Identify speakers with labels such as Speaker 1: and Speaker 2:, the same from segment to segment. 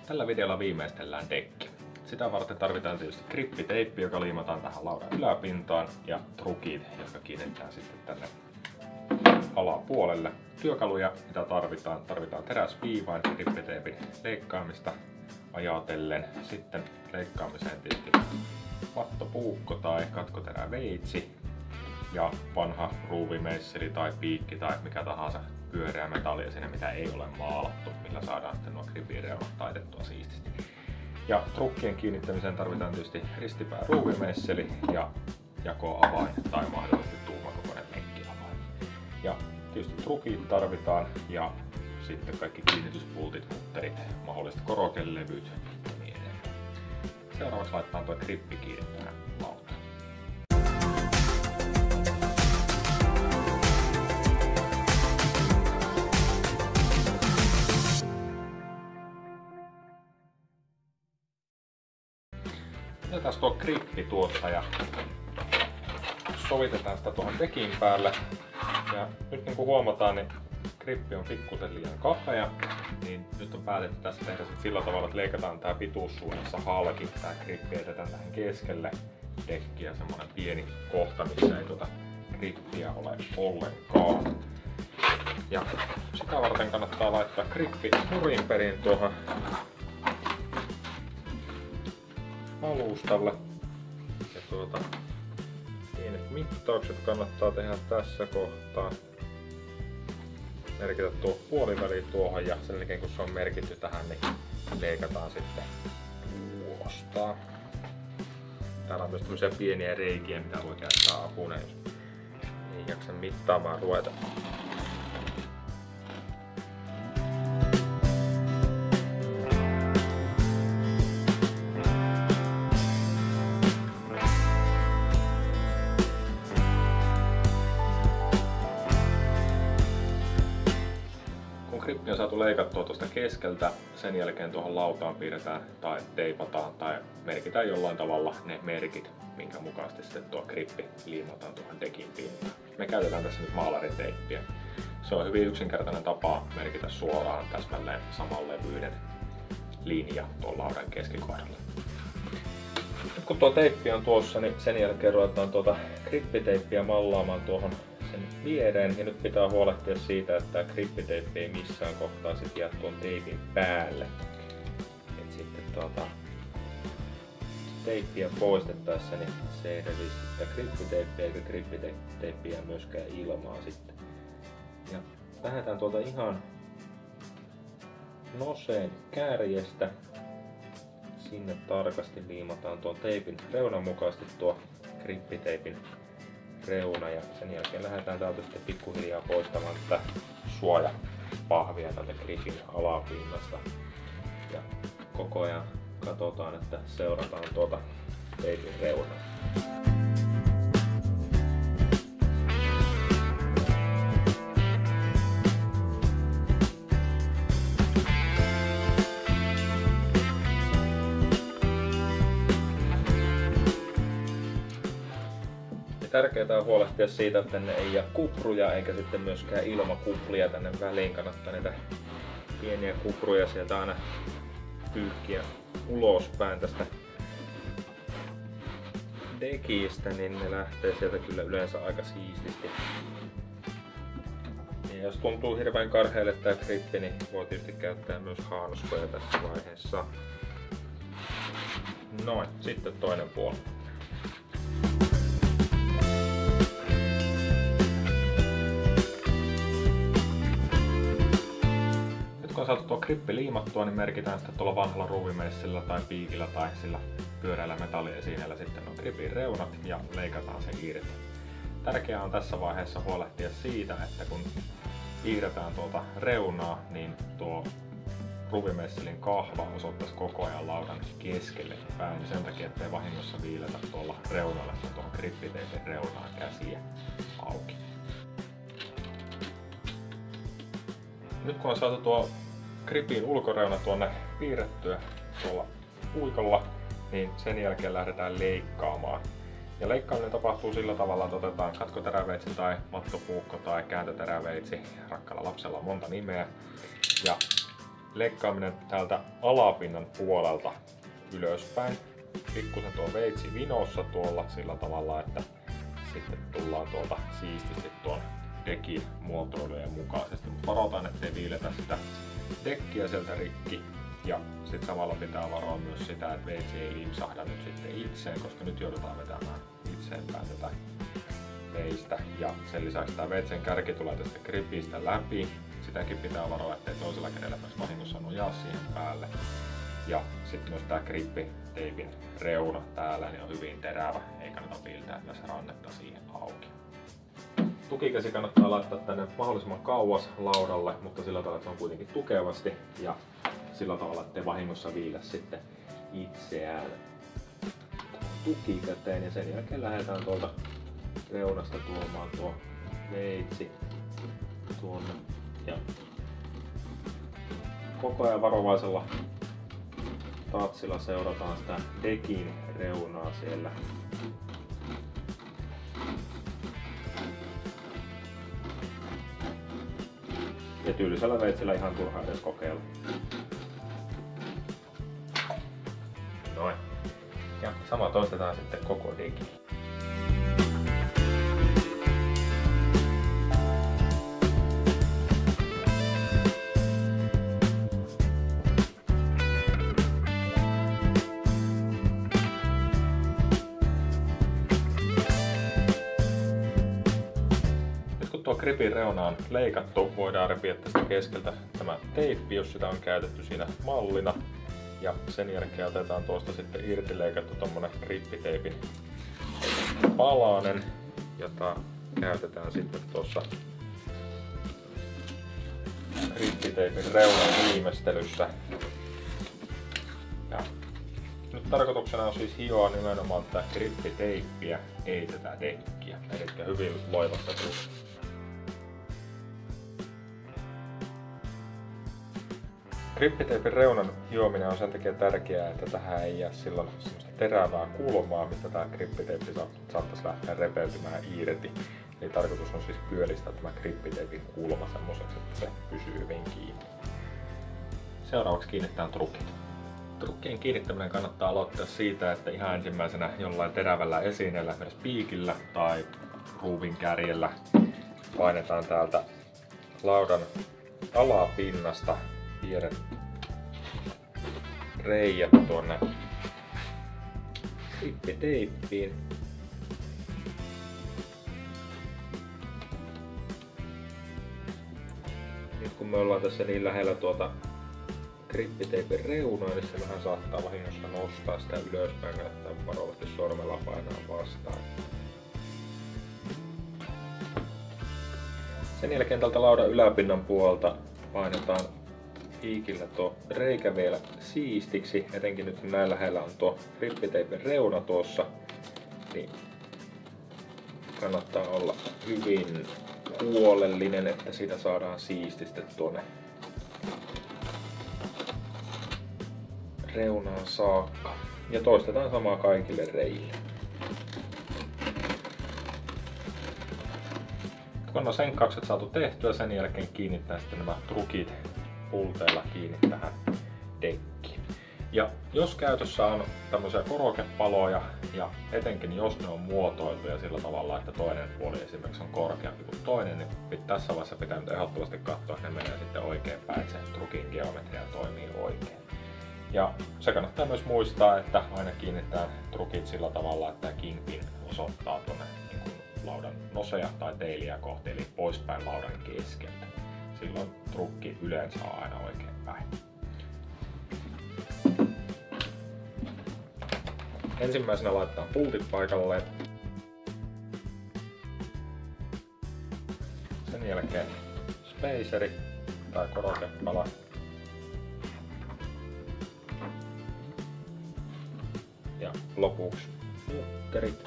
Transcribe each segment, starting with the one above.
Speaker 1: Tällä videolla viimeistellään dekki. Sitä varten tarvitaan tietysti grippiteippi, joka liimataan tähän laudan yläpintaan, ja trukit, jotka kiinnitetään sitten tänne alapuolelle. Työkaluja, mitä tarvitaan. Tarvitaan teräsviivain grippiteipin leikkaamista ajatellen. Sitten leikkaamiseen tietysti vattopuukko tai katkoteräveitsi ja vanha ruuvimeisseli tai piikki tai mikä tahansa pyöreä metallia siinä, mitä ei ole maalattu, millä saadaan sitten nuo gripin reunat taitettua siististi. Ja trukkien kiinnittämiseen tarvitaan tietysti ristipää ruuvimeisseli ja jakoavain tai mahdollisesti tuumakokoinen lenkkiavain. Ja tietysti trukit tarvitaan ja sitten kaikki kiinnityspultit, mutterit, mahdolliset korokelevyt ja niin edelleen. Seuraavaksi laitetaan tuo grippi kiinni tähän lautaan. Otetaan tuo grippi tuossa ja sovitetaan sitä tuohon dekin päälle. Ja nyt niin kuin huomataan, niin grippi on pikkusen liian kapea, niin nyt on päätetty tässä tehdä sillä tavalla, että leikataan tää pituussuunnassa halki. Tää grippi jätetään tähän keskelle dekkiä, semmonen pieni kohta, missä ei tuota grippiä ole ollenkaan. Ja sitä varten kannattaa laittaa grippi nurin perin tuohon alustalle. Ja pienet mittaukset kannattaa tehdä tässä kohtaa. Merkitä tuo puoliväli tuohon ja sen jälkeen kun se on merkitty tähän, niin leikataan sitten tuosta. Täällä on myös tämmöisiä pieniä reikiä, mitä voi käyttää apuna, jos ei jaksa mittaamaan ruveta. Grippi on saatu leikattua tuosta keskeltä, sen jälkeen tuohon lautaan piirretään tai teipataan tai merkitään jollain tavalla ne merkit, minkä mukaisesti sitten tuo grippi liimataan tuohon dekin pintaan. Me käytetään tässä nyt maalariteippiä. Se on hyvin yksinkertainen tapa merkitä suoraan täsmälleen saman levyyden linja tuon laudan keskikohdalla. Nyt kun tuo teippi on tuossa, niin sen jälkeen ruvetaan tuota grippiteippiä mallaamaan tuohon sen viereen, ja nyt pitää huolehtia siitä, että tämä grippiteippi ei missään kohtaa sit jää tuon teipin päälle. Et sitten teippiä poistettaessa niin se ei revisi sitä grippiteippiä eikä grippiteippiä myöskään ilmaa sitten. Ja lähdetään tuolta ihan noseen kärjestä. Sinne tarkasti liimataan tuon teipin reunan mukaisesti tuo grippiteipin reuna ja sen jälkeen lähdetään täältä sitten pikkuhiljaa poistamaan tätä suojapahvia tältä gripin alapinnasta. Ja koko ajan katsotaan, että seurataan tuota teipin reunaa. Tärkeää on huolehtia siitä, että tänne ei jää kupruja eikä sitten myöskään ilmakuplia tänne väliin. Kannattaa niitä pieniä kupruja sieltä aina pyyhkiä ulospäin tästä dekistä, niin ne lähtee sieltä kyllä yleensä aika siististi. Ja jos tuntuu hirveän karheelle tää grippi, niin voi tietysti käyttää myös haanskoja tässä vaiheessa. Noin, sitten toinen puoli. Kun on saatu tuo grippi liimattua, niin merkitään sitten tuolla vanhalla ruuvimeissillä tai piikillä tai sillä pyöreällä metalliesineellä sitten nuo gripin reunat ja leikataan se irti. Tärkeää on tässä vaiheessa huolehtia siitä, että kun piirretään tuota reunaa, niin tuo ruuvimeisselin kahva osoittaisi koko ajan laudan keskelle päin sen takia, ettei vahingossa viiletä tuolla reunalla tuohon grippiteipin reunaan käsiä auki. Nyt kun on saatu tuo gripin ulkoreuna tuonne piirrettyä tuolla puikolla, niin sen jälkeen lähdetään leikkaamaan. Ja leikkaaminen tapahtuu sillä tavalla, että otetaan katkoteräveitsi tai mattopuukko tai kääntöteräveitsi. Rakkaalla lapsella on monta nimeä. Ja leikkaaminen täältä alapinnan puolelta ylöspäin. Pikkusen tuo veitsi vinossa tuolla sillä tavalla, että sitten tullaan tuolta siististi tuon dekin muotoilujen mukaisesti. Mutta varotaan, ettei viiletä sitä dekkiä sieltä rikki. Ja sitten samalla pitää varoa myös sitä, että veitsi ei limpsahda nyt sitten itseen, koska nyt joudutaan vetämään itseenpäin tätä veistä. Ja sen lisäksi tämä veitsen kärki tulee tästä gripistä läpi. Sitäkin pitää varoa, ettei toisella kädellä pääsi vahingossa nojaa siihen päälle. Ja sitten myös tämä grippiteipin reuna täällä niin on hyvin terävä, ei kannata piiltää myös rannetta siihen auki. Tukikäsi kannattaa laittaa tänne mahdollisimman kauas laudalle, mutta sillä tavalla, että se on kuitenkin tukevasti ja sillä tavalla, ettei vahingossa viile sitten itseään tukikäteen. Ja sen jälkeen lähdetään tuolta reunasta tuomaan tuo veitsi tuonne ja koko ajan varovaisella tatsilla seurataan sitä dekin reunaa siellä. Ja tyylisellä veitsellä ihan turha edes kokeilla. Noin. Ja sama toistetaan sitten koko deki. Tuo gripin reuna on leikattu, voidaan repiä tästä keskeltä tämä teippi, jos sitä on käytetty siinä mallina. Ja sen jälkeen otetaan tuosta sitten irti leikattu tommonen grippiteipin palanen, jota käytetään sitten tuossa grippiteipin reunan viimeistelyssä. Ja nyt tarkoituksena on siis hioa nimenomaan tätä grippiteippiä, ei tätä dekkiä. Eli hyvin loivastettu. Grippiteipin reunan hiominen on sen takia tärkeää, että tähän ei jää silloin semmoista terävää kulmaa, mistä tämä grippiteippi saattaisi lähteä repeytymään irti. Eli tarkoitus on siis pyölistää tämä grippiteipin kulma semmoiseksi, että se pysyy hyvin kiinni. Seuraavaksi kiinnitetään trukit. Trukkien kiinnittäminen kannattaa aloittaa siitä, että ihan ensimmäisenä jollain terävällä esineellä, esimerkiksi piikillä tai ruuvin kärjellä painetaan täältä laudan alapinnasta pienet reijät tuonne grippiteippiin. Nyt kun me ollaan tässä niin lähellä tuota grippiteipin reunaa, niin se vähän saattaa vahingossa nostaa sitä ylöspäin, kannattaa varovasti sormella painaa vastaan. Sen jälkeen tältä laudan yläpinnan puolta painetaan piikillä tuo reikä vielä siistiksi, etenkin nyt kun näin lähellä on tuo grippiteipin reuna tuossa, niin kannattaa olla hyvin huolellinen, että siitä saadaan siististi tuonne reunaan saakka. Ja toistetaan samaa kaikille reille. Kun on senkkaukset saatu tehtyä, sen jälkeen kiinnittää sitten nämä trukit pulteilla kiinni tähän dekkiin. Ja jos käytössä on tämmöisiä korokepaloja ja etenkin jos ne on muotoiltuja sillä tavalla, että toinen puoli esimerkiksi on korkeampi kuin toinen, niin tässä vaiheessa pitää nyt ehdottomasti katsoa, että ne menee sitten oikein päin, että se trukin geometria toimii oikein. Ja se kannattaa myös muistaa, että aina kiinnitetään trukit sillä tavalla, että kingpin osoittaa tuonne laudan nosea tai teiliä kohti, eli poispäin laudan keskeltä. Silloin trukki yleensä on aina oikein päin. Ensimmäisenä laitetaan pultit paikalleen. Sen jälkeen spaceri tai korokepala. Ja lopuksi mutterit.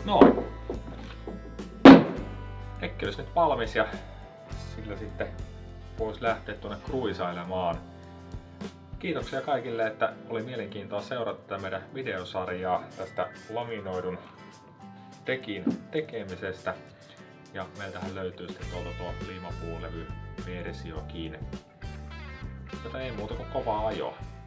Speaker 1: Noin. Rekki olisi nyt valmis ja sillä sitten voisi lähteä tuonne kruisailemaan. Kiitoksia kaikille, että oli mielenkiintoa seurata tätä meidän videosarjaa tästä laminoidun dekin tekemisestä. Ja meiltähän löytyy sitten tuolta tuo liimapuulevy versiokin. Joten ei muuta kuin kovaa ajoa.